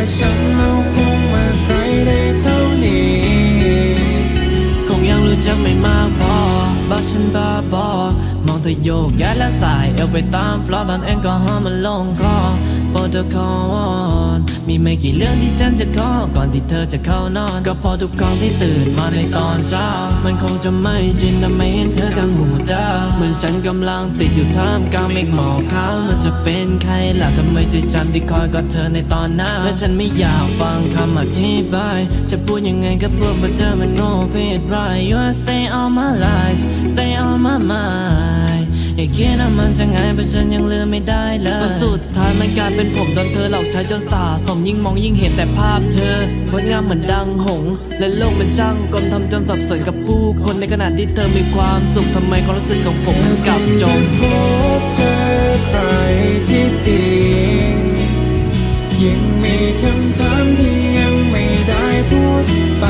ฉันเราคงมาไกลได้เท่านี้คงยังรู้จักไม่มากพอบอกฉันบ้าบอมองเธอโยกย้ายและสายเอวไปตามฟลอตอนแอลกอฮอล์มันลงคอโปรโตคอลมีไม่กี่เรื่องที่ฉันจะขอก่อนที่เธอจะเข้านอนก็พอทุกครั้งที่ตื่นมาในตอนเช้ามันคงจะไม่ชินแต่ไม่เห็นเธอกลางหูดาวเหมือนฉันกำลังติดอยู่ท่ามกลางเมฆหมอกขาวมันจะเป็นใครล่ะทำไมใช่ฉันที่คอยกอดเธอในตอนหน้าและฉันไม่อยากฟังคำอธิบายจะพูดยังไงก็พูดว่าเธอมันโง่ผิดไร You are stay all my life stay on my mind อย่าคิดว่ามันจะง่ายเพราะฉันยังลืมไม่ได้เลยเพราะสุดท้ายมันกลายเป็นผมโดนเธอหลอกใช้จนสะสมยิ่งมองยิ่งเห็นแต่ภาพเธองดงามเหมือนดังหงส์และโลกเป็นช่างกลทำจนสับสนกับผู้คนในขณะที่เธอมีความสุขทำไมความรู้สึกของผมมันกลับจมพบเจอใครที่ดียังมีคำถามที่ยังไม่ได้พูดไป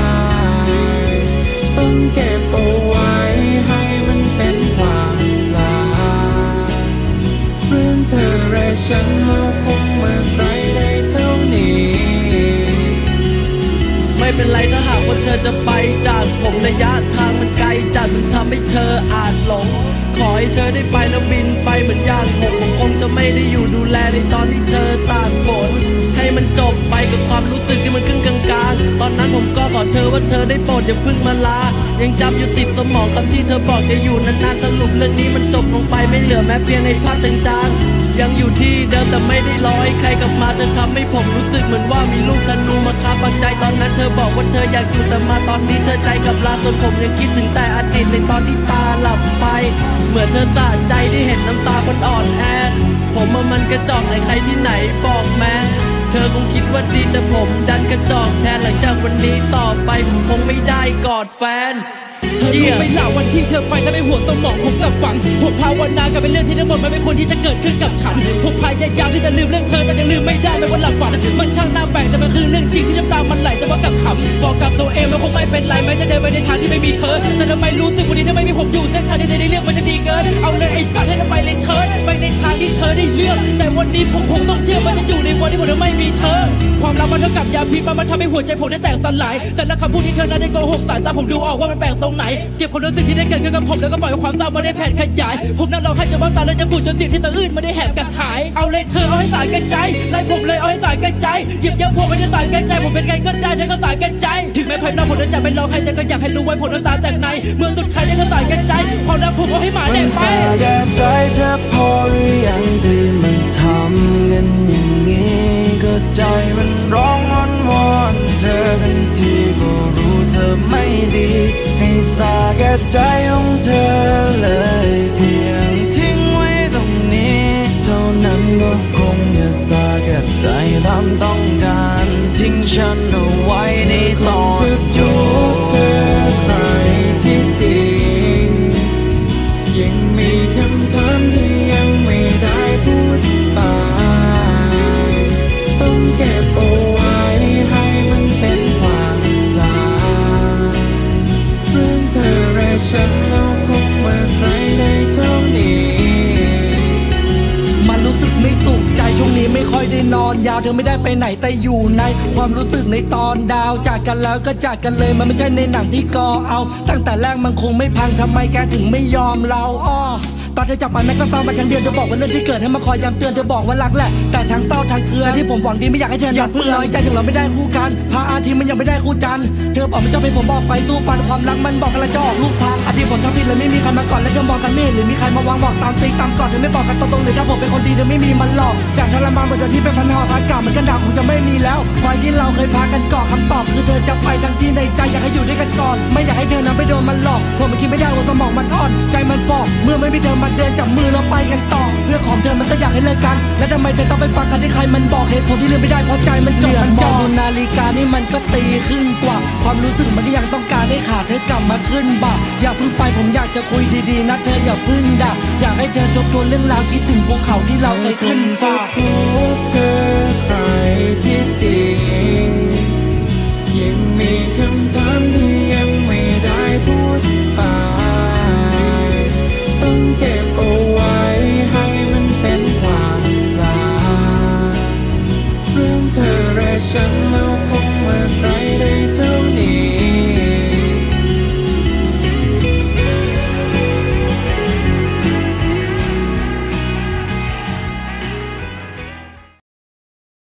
ต้องเก็บเอาไว้ให้มันเป็นความลับเรื่องเธอและฉันเราคงมาไกลได้เท่านี้ไม่เป็นไรถ้าหากว่าเธอจะไปจากผมระยะทางมันไกลจัดมันทำให้เธออาจหลงขอให้เธอได้ไปแล้วบินไปเหมือนย่างผมคงจะไม่ได้อยู่ดูแลในตอนที่เธอตากฝนให้มันจบไปกับความรู้สึกที่มันครึ่งกลางๆตอนนั้นผมก็ขอเธอว่าเธอได้โปรดอย่าเพิ่งมาลายังจำอยู่ติดสมองคำที่เธอบอกจะอยู่นานๆสรุปเรื่องนี้มันจบลงไปไม่เหลือแม้เพียงในภาพจางๆยังอยู่ที่เดิมแต่ไม่ได้รอให้ใครกลับมาเธอทำให้ผมรู้สึกเหมือนว่ามีลูกธนูมาคาบใจตอนนั้นเธอบอกว่าเธออยากอยู่แต่มาตอนนี้เธอใจกับลาจนผมยังคิดถึงแต่อดีตในตอนที่ตาหลับไปเหมือนเธอสะใจได้เห็นน้ำตาคนอ่อนแอผมมันกระจอกในใครที่ไหนบอกแม่เธอคงคิดว่าดีแต่ผมดันกระจอกแทนหลังจากวันนี้ต่อไปผมคงไม่ได้กอดแฟนเธอรู้ไหมล่ะวันที่เธอไปทำให้หัวสมองผมกลับฝังผมภาวนากับเป็นเรื่องที่ทั้งหมดมันไม่ควรที่จะเกิดขึ้นกับฉันผมพยายามที่จะลืมเรื่องเธอแต่ยังลืมไม่ได้แม้ว่าหลับฝันมันช่างน่าแปลกแต่มันคือเรื่องจริงที่น้ำตามันไหลแต่ว่ากับขำบอกกับตัวเองมันคงไม่เป็นไรแม้จะเดินไปในทางที่ไม่มีเธอแต่ทำไมรู้สึกวันนี้ถ้าไม่มีผมอยู่เส้นทางที่เธอได้เลือกมันจะดีเกินเอาเลยไอ้ฝันให้เราไปเลยเชิญไปในทางที่เธอได้เลือกแต่วันนี้ผมคงต้องเชื่อมันจะอยู่ในวันที่ผมไม่มีเธอความรักมันเท่ากับยาพิษมันทำให้หัวใจผมได้แตกสลายแต่ละคำพูดที่เธอนั้นได้โกหกสายตาผมดูออกว่ามันแปลกตรงไหนเก็บความรู้สึกที่ได้เกิดขึ้นกับผมแล้วก็ปล่อยความเศร้ามาได้แผ่ขยายผมนั่งร้องไห้จนน้ำตาเลยจะบุดจนเสียงที่สะอื้นมาได้แหบกระหายเอาเลยเธอเอาให้สายกันใจไล่ผมเลยเอาให้สายกันใจหยิบยับผมไม่ได้สายกันใจผมเป็นไงก็ได้เธอก็สายกันใจถึงแม้ภายนอกผมจะไม่ร้องไห้แต่ก็อยากให้รู้ไว้ผมน้ำตาแตกในเมื่อสุดท้ายได้ก็สายกันใจความรักผมเอาให้หมาแดงไปสายกันใจเธอพอหรือยังที่มันทำกันอย่างนี้ก็ใจมันร้องอ้อนวอนเธอทันทีก็รู้เธอไม่ดีให้สาแก่ใจของเธอเลยเพียงทิ้งไว้ตรงนี้เท่านั้นก็คงจะสาแก่ใจตามต้องการทิ้งฉันเอาไว้ในตอนจบเธอใครที่ดียังมีคำถามที่ยังไม่ได้พูดไปต้องเก็บเอาไว้ให้มันเป็นความลับเรื่องเธอและฉันเราคงมาไกลได้เท่านี้มันรู้สึกไม่สุขใจช่วงนี้ไม่ค่อยได้นอนยาวเธอไม่ได้ไปไหนแต่อยู่ในความรู้สึกในตอนดาวจากกันแล้วก็จากกันเลยมันไม่ใช่ในหนังที่ก่อเอาตั้งแต่แรกมันคงไม่พังทำไมแกถึงไม่ยอมเราตอนเธอจับไปแม็กก็เศร้ามาทั้งเดือนเธอบอกว่าเรื่องที่เกิดให้มาคอยย้ำเตือนเธอบอกว่ารักแหละแต่ทั้งเศร้าทั้งเกลือที่ผมหวังดีไม่อยากให้เธออย่าเพิ่งน้อยใจถึงเราไม่ได้คู่กันพาอาทิตย์มันยังไม่ได้คู่จันเธอบอกไม่ชอบให้ผมบอกไปสู้ฟันความรักมันบอกกันละจะออกลูกพังอดีตผมทำผิดเลยไม่มีใครมาก่อนและเธอมองกันไม่เห็นหรือมีใครมาวางบอกตามตีตามก่อนเธอไม่บอกกันตรงๆเลยถ้าผมเป็นคนดีเธอไม่มีมันหลอกแสนทรมานเหมือนเดิมที่เป็นพันหอกอากาศเหมือนกันดาวคงจะไม่มีแล้วไฟที่เราเคยพากันก่อคำตอบคือเธอจะไปทั้งที่ในใจอยากให้อยู่ด้วยกันก่อนไม่อยากให้เธอนั้นไปโดนมันหลอกผมไม่คิดไม่ได้ว่าสมองมันอ่อนใจมันฟอกเมื่อไม่มีเธอมาเดินจับมือเราไปกันต่อเรื่องของเธอมันก็อยากให้เลิกกันและทำไมเธอต้องไปฟังกันที่ใครมันบอกเหตุผลที่ลืมไม่ได้เพราะใจมันจดมันจ่อดูนาฬิกานี่มันก็ตีขึ้นกว่าความรู้สึกมันก็ยังต้องการให้ขาเธอกลับมาขึ้นบ่าอย่าเพิ่งไปผมอยากจะคุยดีๆนะเธออย่าเพิ่งด่าอยากให้เธอทบทวนเรื่องราวคิดถึงภูเขาที่เราเคยขึ้นฝ่าพบเธอใครที่ดียังมีคำถามที่ยังไม่ได้พูดไปต้องเก็บเอาไว้ให้มันเป็นความลับเรื่องเธอและฉัน